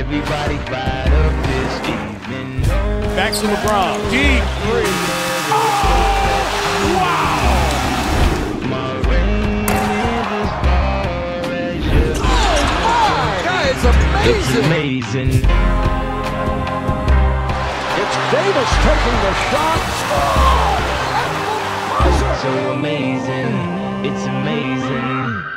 Everybody fired up this evening. Back to LeBron. Deep three. Oh! Wow! My rain is as far as you. Oh my! That is amazing. It's amazing. It's Davis taking the shot. Oh! So amazing. It's amazing.